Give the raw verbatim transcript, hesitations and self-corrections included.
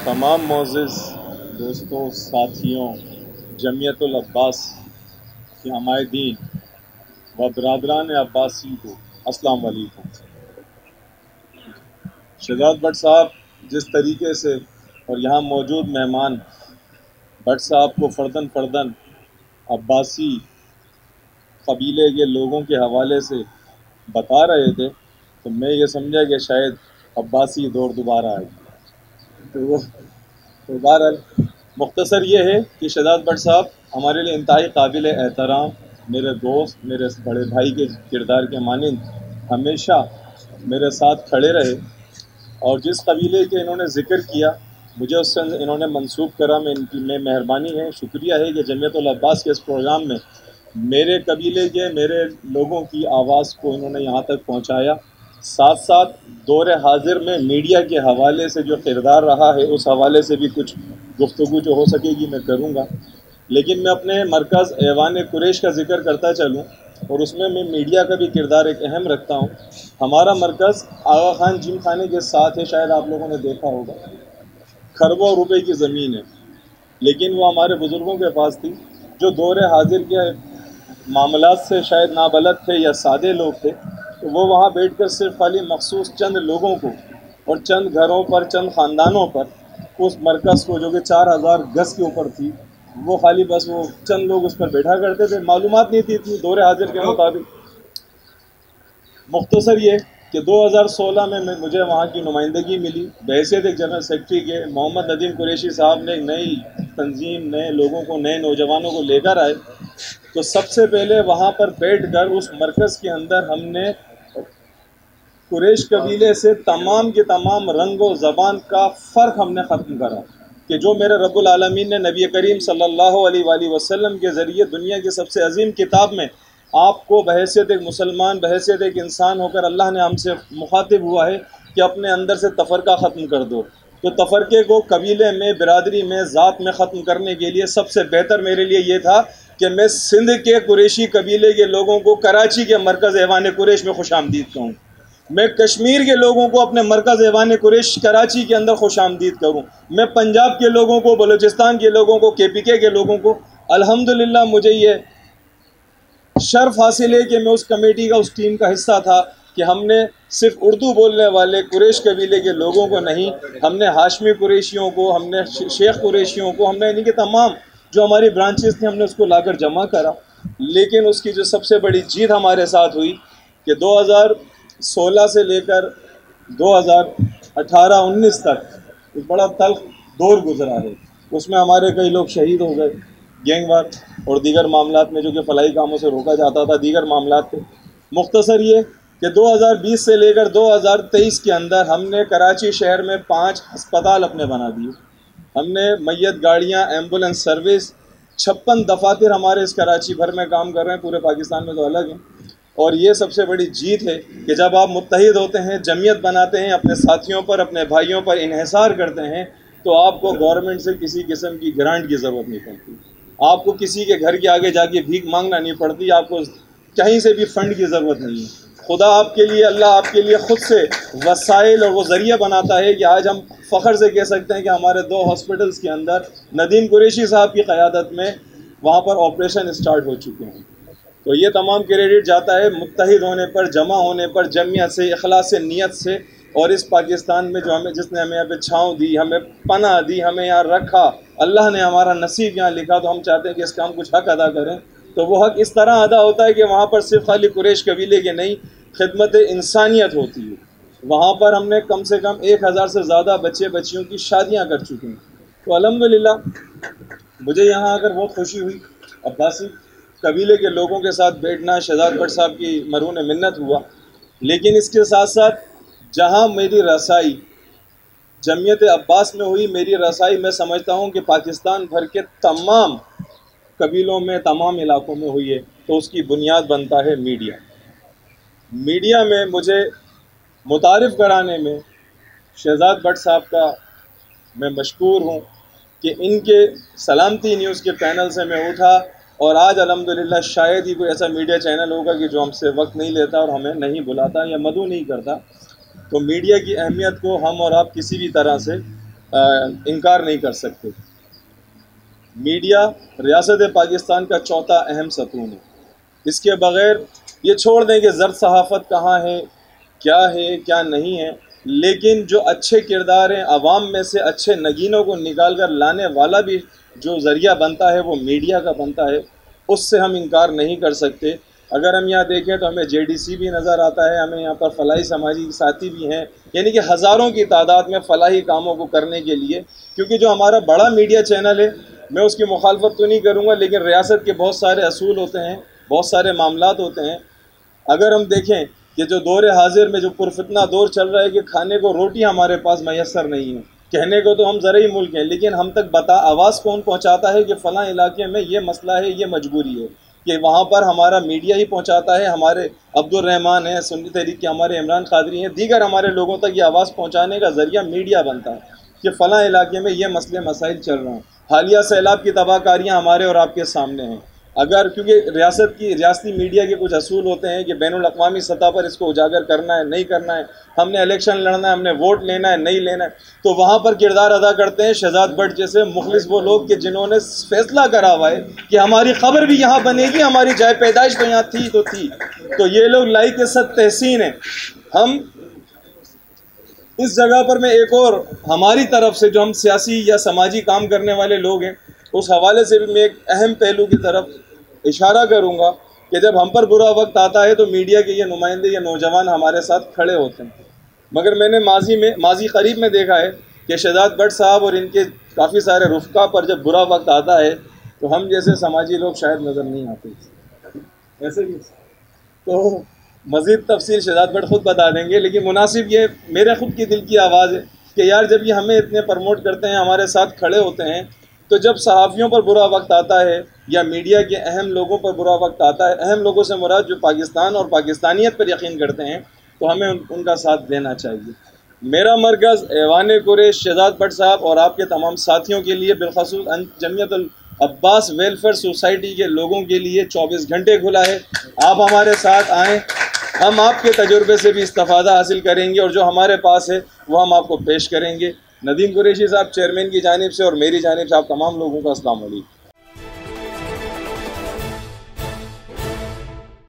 तमाम मोअज़्ज़िज़ दोस्तों, साथियों, जमियतुल अब्बास के हमायदीन व बरादरान अब्बासी को अस्सलाम वालेकुम। शहजाद भट्ट साहब जिस तरीके से और यहाँ मौजूद मेहमान भट्ट साहब को फ़र्दन फ़र्दन अब्बासी कबीले के लोगों के हवाले से बता रहे थे, तो मैं ये समझा कि शायद अब्बासी दौर दोबारा आए। तो वो तो बहरहाल मुख्तसर ये है कि शहजाद भट्ट साहब हमारे लिए इंतहाई काबिल एहतराम, मेरे दोस्त, मेरे बड़े भाई के किरदार के मानिंद हमेशा मेरे साथ खड़े रहे। और जिस कबीले के इन्होंने ज़िक्र किया, मुझे उससे इन्होंने मंसूब करा, मैं इनकी मैं मेहरबानी है, शुक्रिया है कि जमियतुल अब्बास के इस प्रोग्राम में मेरे कबीले के मेरे लोगों की आवाज़ को इन्होंने यहाँ तक पहुँचाया। साथ साथ दौर हाजिर में मीडिया के हवाले से जो किरदार रहा है, उस हवाले से भी कुछ गुफ्तगू जो हो सकेगी मैं करूँगा। लेकिन मैं अपने मरकज़ ऐवान कुरैश का जिक्र करता चलूँ और उसमें मैं मीडिया का भी किरदार एक अहम रखता हूँ। हमारा मरकज़ आगा खान जिम खाने के साथ है, शायद आप लोगों ने देखा होगा। खरबों रुपए की ज़मीन है, लेकिन वो हमारे बुज़ुर्गों के पास थी जो दौर हाजिर के मामलात से शायद नाबलद थे या सादे लोग थे। तो वो वहाँ बैठकर सिर्फ खाली मखसूस चंद लोगों को और चंद घरों पर, चंद ख़ानदानों पर उस मरकज़ को, जो कि चार हज़ार गज़ के ऊपर थी, वो खाली बस वो चंद लोग उस पर बैठा करते थे। मालूमात नहीं थी इतनी दौर हाजिर के मुताबिक। मुख्तसर ये कि दो हज़ार सोलह में मुझे वहाँ की नुमाइंदगी मिली बहैसियत एक जनरल सेक्रेटरी के। मोहम्मद नदीम कुरैशी साहब ने एक नई तंजीम, नए लोगों को, नए नौजवानों को लेकर आए। तो सबसे पहले वहाँ पर बैठकर उस मरकज़ के अंदर हमने कुरैश कबीले से तमाम के तमाम रंग व ज़बान का फ़र्क हमने ख़त्म करा कि जो मेरे रब्बुल आलमीन ने नबी करीम सल्लल्लाहु अलैहि वसल्लम के ज़रिए दुनिया की सबसे अजीम किताब में आपको बहैसियत एक मुसलमान, बहैसियत एक इंसान होकर अल्लाह ने हमसे मुखातिब हुआ है कि अपने अंदर से तफ़रका ख़त्म कर दो। तो तफ़रके को कबीले में, बिरादरी में, ज़ात में ख़त्म करने के लिए सबसे बेहतर मेरे लिए ये था कि मैं सिंध के कुरैशी कबीले के लोगों को कराची के मरकज़ ऐवान कुरैश में खुशामदीद कहूँ। मैं कश्मीर के लोगों को अपने मरकज़ ऐवान कुरैश कराची के अंदर खुशामदीद करूँ। मैं पंजाब के लोगों को, बलूचिस्तान के लोगों को, के पी के के लोगों को, अल्हम्दुलिल्लाह मुझे ये शर्फ हासिल है कि मैं उस कमेटी का, उस टीम का हिस्सा था कि हमने सिर्फ उर्दू बोलने वाले कुरैश कबीले के लोगों को नहीं, हमने हाशमी कुरैशियों को, हमने शेख कुरैशियों को, हमने इनके तमाम जो हमारी ब्रांचेस थी, हमने उसको लाकर जमा करा। लेकिन उसकी जो सबसे बड़ी जीत हमारे साथ हुई कि दो हज़ार सोलह से लेकर दो हज़ार अठारह उन्नीस तक एक बड़ा तल्ख दौर गुजरा है। उसमें हमारे कई लोग शहीद हो गए गैंगवार और दीगर मामलात में, जो कि फलाई कामों से रोका जाता था, दीगर मामलात थे। मुख्तसर ये कि दो हज़ार बीस से लेकर दो हज़ार तेईस के अंदर हमने कराची शहर में पाँच अस्पताल अपने बना दिए। हमने मैयत गाड़ियाँ, एम्बुलेंस सर्विस, छप्पन दफातर हमारे इस कराची भर में काम कर रहे हैं, पूरे पाकिस्तान में तो अलग हैं। और ये सबसे बड़ी जीत है कि जब आप मुत्तहिद होते हैं, जमीयत बनाते हैं, अपने साथियों पर, अपने भाइयों पर इन्हिसार करते हैं, तो आपको गवर्नमेंट से किसी किस्म की ग्रांट की ज़रूरत नहीं पड़ती, आपको किसी के घर के आगे जाके भीख मांगना नहीं पड़ती, आपको कहीं से भी फ़ंड की ज़रूरत नहीं है। खुदा आपके लिए, अल्लाह आपके लिए ख़ुद से वसाइल और वो ज़रिया बनाता है कि आज हम फ़ख्र से कह सकते हैं कि हमारे दो हॉस्पिटल्स के अंदर नदीम कुरैशी साहब की क़यादत में वहाँ पर ऑपरेशन स्टार्ट हो चुके हैं। तो ये तमाम क्रेडिट जाता है मुत्तहिद होने पर, जमा होने पर, जमियत से, इखलास से, नियत से। और इस पाकिस्तान में जो हमें, जिसने हमें यहाँ पे छाँव दी, हमें पनाह दी, हमें यहाँ रखा, अल्लाह ने हमारा नसीब यहाँ लिखा, तो हम चाहते हैं कि इसका हम कुछ हक़ अदा करें। तो वो हक़ इस तरह अदा होता है कि वहाँ पर सिर्फ खाली कुरैश कबीले के नहीं, खिदमत इंसानियत होती है। वहाँ पर हमने कम से कम एक हज़ार से ज़्यादा बच्चे बच्चियों की शादियाँ कर चुके हैं। तो अल्हम्दुलिल्लाह मुझे यहाँ आकर बहुत खुशी हुई। अब्बासी कबीले के लोगों के साथ बैठना, शहजाद भट्ट साहब की मरून मिन्नत हुआ। लेकिन इसके साथ साथ जहाँ मेरी रसाई जमियत अब्बास में हुई, मेरी रसाई मैं समझता हूँ कि पाकिस्तान भर के तमाम कबीलों में, तमाम इलाकों में हुई है। तो उसकी बुनियाद बनता है मीडिया। मीडिया में मुझे मुतारिफ़ कराने में शहजाद भट्ट साहब का मैं मशकूर हूँ कि इनके सलामती न्यूज़ के पैनल से मैं उठा। और आज अल्हम्दुलिल्लाह शायद ही कोई ऐसा मीडिया चैनल होगा कि जो हमसे वक्त नहीं लेता और हमें नहीं बुलाता या मदऊ नहीं करता। तो मीडिया की अहमियत को हम और आप किसी भी तरह से इनकार नहीं कर सकते। मीडिया रियासत पाकिस्तान का चौथा अहम सतून है। इसके बग़ैर ये छोड़ दें कि ज़र्द सहाफ़त कहाँ है, क्या है, क्या नहीं है, लेकिन जो अच्छे किरदार हैं, आवाम में से अच्छे नगीनों को निकाल कर लाने वाला भी जो ज़रिया बनता है वो मीडिया का बनता है, उससे हम इनकार नहीं कर सकते। अगर हम यहाँ देखें तो हमें जे डी सी भी नज़र आता है, हमें यहाँ पर फलाही समाजी साथी भी हैं, यानी कि हज़ारों की तादाद में फलाही कामों को करने के लिए। क्योंकि जो हमारा बड़ा मीडिया चैनल है, मैं उसकी मुखालफत तो नहीं करूँगा, लेकिन रियासत के बहुत सारे असूल होते हैं, बहुत सारे मामलात होते हैं। अगर हम देखें कि जो दौर हाजिर में जो पुरफितना दौर चल रहा है कि खाने को रोटी हमारे पास मैसर नहीं है, कहने को तो हम ज़रूरी मुल्क हैं, लेकिन हम तक बता आवाज़ कौन पहुंचाता है कि फ़लाँ इलाके में ये मसला है, ये मजबूरी है, कि वहाँ पर हमारा मीडिया ही पहुंचाता है। हमारे अब्दुल रहमान हैं, सुन्नी तहरीक के हमारे इमरान कादरी हैं, दीगर हमारे लोगों तक ये आवाज़ पहुँचाने का ज़रिया मीडिया बनता है कि फ़लाँ इलाके में ये मसले मसाइल चल रहे हैं। हालिया सैलाब की तबाहकारियाँ हमारे और आपके सामने हैं। अगर क्योंकि रियासत की रियासती मीडिया के कुछ असूल होते हैं कि बैनुल अक़वामी सतह पर इसको उजागर करना है, नहीं करना है, हमने इलेक्शन लड़ना है, हमने वोट लेना है, नहीं लेना है, तो वहाँ पर किरदार अदा करते हैं शहजाद भट्ट जैसे मुखलिस वो लोग कि जिन्होंने फैसला करा हुआ है कि हमारी खबर भी यहाँ बनेगी, हमारी जाए पैदाइश तो यहाँ थी तो थी। तो ये लोग लाइक सद तहसीन है। हम इस जगह पर मैं एक और हमारी तरफ से जो हम सियासी या समाजी काम करने वाले लोग हैं, उस हवाले से भी मैं एक अहम पहलू की तरफ इशारा करूंगा कि जब हम पर बुरा वक्त आता है तो मीडिया के ये नुमाइंदे या नौजवान हमारे साथ खड़े होते हैं। मगर मैंने माजी में माजी करीब में देखा है कि शहजाद भट्ट साहब और इनके काफ़ी सारे रुफ़का पर जब बुरा वक्त आता है तो हम जैसे समाजी लोग शायद नज़र नहीं आते। ऐसे भी तो मज़ीद तफसील शहजाद भट्ट ख़ुद बता देंगे, लेकिन मुनासिब ये मेरे ख़ुद की दिल की आवाज़ है कि यार जब ये हमें इतने प्रमोट करते हैं, हमारे साथ खड़े होते हैं, तो जब सहाफ़ियों पर बुरा वक्त आता है या मीडिया के अहम लोगों पर बुरा वक्त आता है, अहम लोगों से मुराद जो पाकिस्तान और पाकिस्तानियत पर यकीन करते हैं, तो हमें उन, उनका साथ देना चाहिए। मेरा मरकज़ ऐवान कुरैश शहजाद भट्ट साहब और आपके तमाम साथियों के लिए, बिलखसूस जमीयतुल अब्बास वेलफेयर सोसाइटी के लोगों के लिए चौबीस घंटे खुला है। आप हमारे साथ आएँ, हम आपके तजुर्बे से भी इस्तिफ़ादा हासिल करेंगे और जो हमारे पास है वो हम आपको पेश करेंगे। नदीम कुरैशी साहब चेयरमैन की जानिब से और मेरी जानिब से आप तमाम लोगों का अस्सलाम वालेकुम।